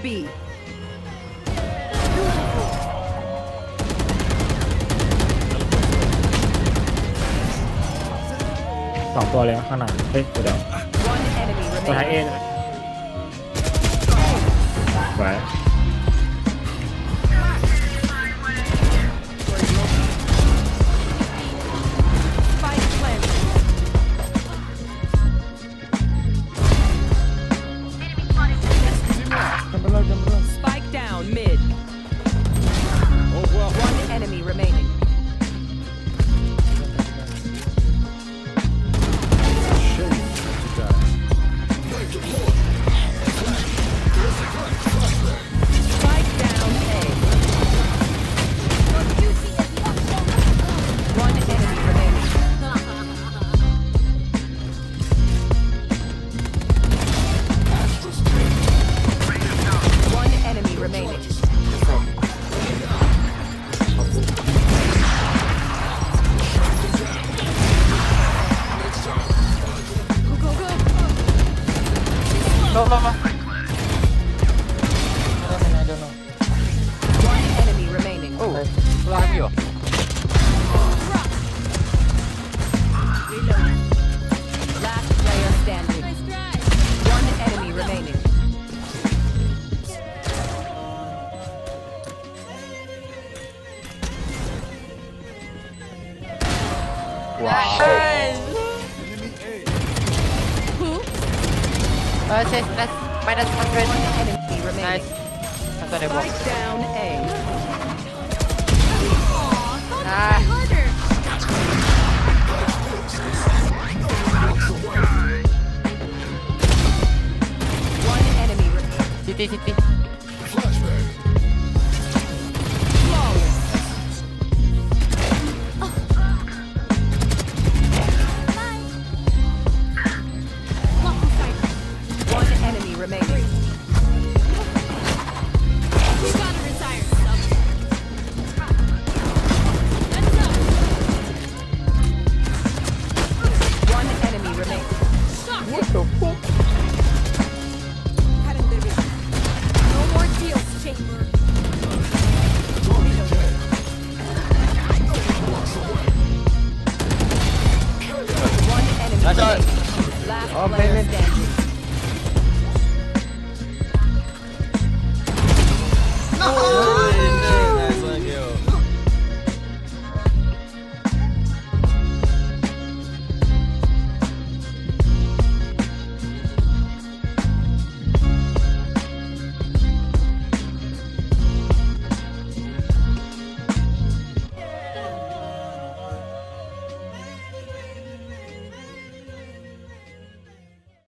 B. สองตัวเลยข้างหน้าเฮ้ยเดี๋ยว One enemy ตัวท้ายเอ remaining. ไว้ Spike planted. จำไปเลยจำไปเลย Spike down mid. One enemy remaining. Spike down A. One enemy remaining. One enemy remaining. Go, go, go. ลงมา One enemy remaining. โอ้รอให้พี่อยู่ Reload. Last player standing. One enemy remaining. Wow. Who? That's minus 100. One enemy remaining. Nice. That's what I want. Spike down A. Ah. One enemy remaining. City. Flawless. One enemy remaining. We gotta retire something. Let's go. One enemy remaining. What the fuck? No more deals, Chamber. One enemy That's all. remaining. Last player standing.